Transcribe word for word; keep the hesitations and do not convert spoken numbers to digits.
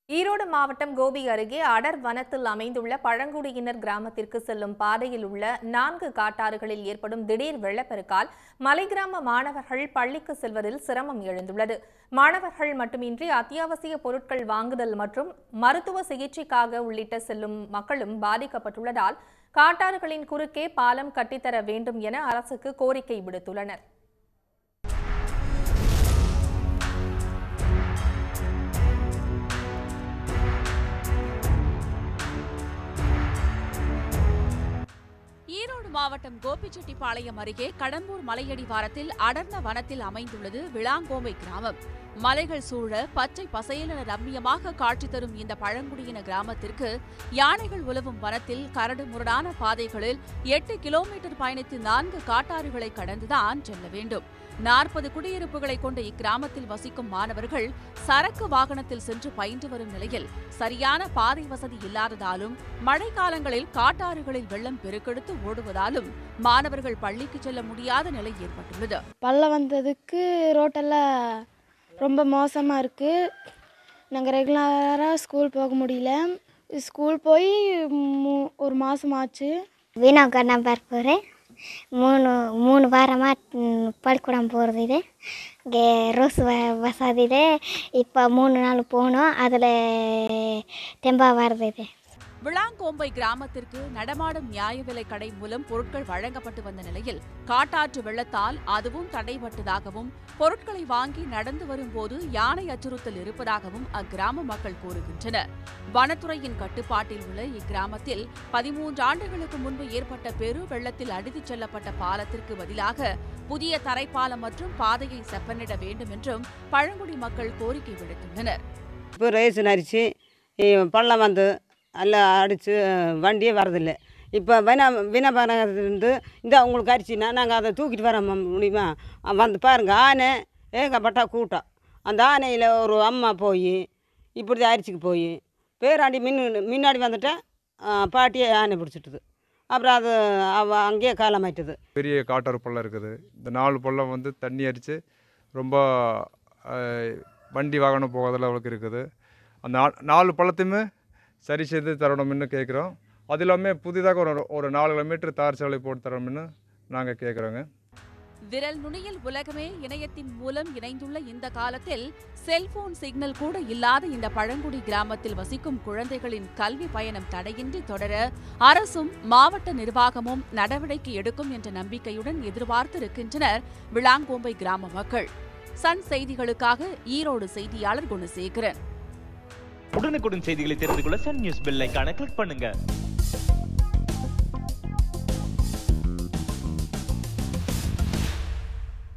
ஈரோடு மாவட்டம் கோபி அருகே அடர் வனத்தில் அமைந்துள்ள பழங்குடியினர் கிராமத்திற்கு செல்லும் பாதையில் உள்ள நான்கு காட்டாறுகளில் ஏற்படும் திடீர் வெள்ளப்பெருக்கால் மலை கிராம மாணவர்கள் பள்ளிக்கு செல்வதில் சிரமம் எழுந்துள்ளது. மாணவர்கள் மட்டுமின்றி அத்தியாவசிய பொருட்கள் வாங்குதல் மற்றும் மருத்துவ சிகிச்சைக்காக உள்ளிட்ட செல்லும் மக்களும் பாதிக்கப்பட்டுள்ளதால் காட்டாறுகளின் குறுக்கே பாலம் கட்டித்தர வேண்டும் என அரசுக்கு கோரிக்கை விடுத்துள்ளனர். ஈரோடு மாவட்டம் கோபிச்செட்டிப்பாளையம் அருகே கடம்பூர் மலையடிவாரத்தில் அடர்ந்த வனத்தில் அமைந்துள்ளது விளாங்கோம்பை கிராமம். மலைகள் சூழ பச்சை பசையென ரம்மியமாக காட்சி தரும் இந்த பழங்குடியின கிராமத்திற்கு யானைகள் உலவும் வனத்தில் கரடு முரடான பாதைகளில் எட்டு கிலோமீட்டர் பயணித்து நான்கு காட்டாறுகளை கடந்துதான் செல்ல வேண்டும். நாற்பது குடியிருப்புகளை கொண்ட இக்கிராமத்தில் வசிக்கும் மாணவர்கள் சரக்கு வாகனத்தில் சென்று பயின்று வரும் நிலையில் சரியான பாதை வசதி இல்லாததாலும் மழை காலங்களில் காட்டாறுகளில் வெள்ளம் பெருக்கெடுத்து ஓடுவதாலும் மாணவர்கள் பள்ளிக்கு செல்ல முடியாத நிலை ஏற்பட்டுள்ளது. பள்ளம் வந்ததுக்கு ரோட்டெல்லாம் ரொம்ப மோசமாக இருக்குது. நாங்கள் ரெகுலராக ஸ்கூல் போக முடியல. ஸ்கூல் போய் ஒரு மாதம் ஆச்சு. வீணாக நம்பர் போகிறேன். மூணு மூணு வாரமாக பள்ளிக்கூடம் போகிறது. இது இங்கே ரோஸ் வ வசதி இது. இப்போ மூணு நாள் போனோம், அதில் தெம்பா வருது. இது விளாங்கோம்பை கிராமத்திற்கு நடமாடும் நியாய விலை கடை மூலம் பொருட்கள் வழங்கப்பட்டு வந்த நிலையில் காட்டாற்று வெள்ளத்தால் அதுவும் தடைபட்டதாகவும் பொருட்களை வாங்கி நடந்து வரும்போது யானை அச்சுறுத்தல் இருப்பதாகவும் அக்கிராம மக்கள் கூறுகின்றனர். வனத்துறையின் கட்டுப்பாட்டில் உள்ள இக்கிராமத்தில் பதிமூன்று ஆண்டுகளுக்கு முன்பு ஏற்பட்ட பெரு வெள்ளத்தில் அடித்துச் செல்லப்பட்ட பாலத்திற்கு பதிலாக புதிய தரைப்பாலம் மற்றும் பாதையை செப்பனிட வேண்டும் என்றும் பழங்குடி மக்கள் கோரிக்கை விடுத்துள்ளனர். இப்போ ரேஷன் அரிசி பள்ளம் வந்து எல்லாம் அடித்து வண்டியே வரதில்லை. இப்போ வினா வினாபானத்துலேருந்து இந்த அவங்களுக்கு அரிசினா நாங்கள் அதை தூக்கிட்டு வர முடியுமா? வந்து பாருங்கள், ஆனை ஏகப்பட்ட கூட்டம். அந்த ஆனையில் ஒரு அம்மா போய் இப்படி அரிசிக்கு போய் பேராண்டி மின் முன்னாடி வந்துட்டேன் பாட்டியே ஆனை பிடிச்சிட்டுது. அப்புறம் அது அவ அங்கேயே காலமாயிட்டுது. பெரிய காட்டாறு பள்ளம் இருக்குது. இந்த நாலு பள்ளம் வந்து தண்ணி அரித்து ரொம்ப வண்டி வாகனம் போகாத அளவுக்கு இருக்குது. அந்த நாலு பள்ளத்தையுமே சரி செய்து தரணும்னு கேட்குறோம். அது இல்லாமல் புதிதாக ஒரு ஒரு நாலு கிலோமீட்டர் தார் சாலை போட்டு தரணும்னு நாங்கள் கேட்குறோங்க. விரல் நுனியில் உலகமே இணையத்தின் மூலம் இணைந்துள்ள இந்த காலத்தில் செல்போன் சிக்னல் கூட இல்லாத இந்த பழங்குடி கிராமத்தில் வசிக்கும் குழந்தைகளின் கல்வி பயணம் தடையின்றி தொடர அரசும் மாவட்ட நிர்வாகமும் நடவடிக்கை எடுக்கும் என்ற நம்பிக்கையுடன் எதிர்பார்த்திருக்கின்றனர் விளாங்கோம்பை கிராம மக்கள். சன் செய்திகளுக்காக ஈரோடு செய்தியாளர் குணசேகரன். உடனுக்குடன் செய்திகளை தெரிந்து கொள்ள சன் நியூஸ் பெல் ஐகானை கிளிக் பண்ணுங்க.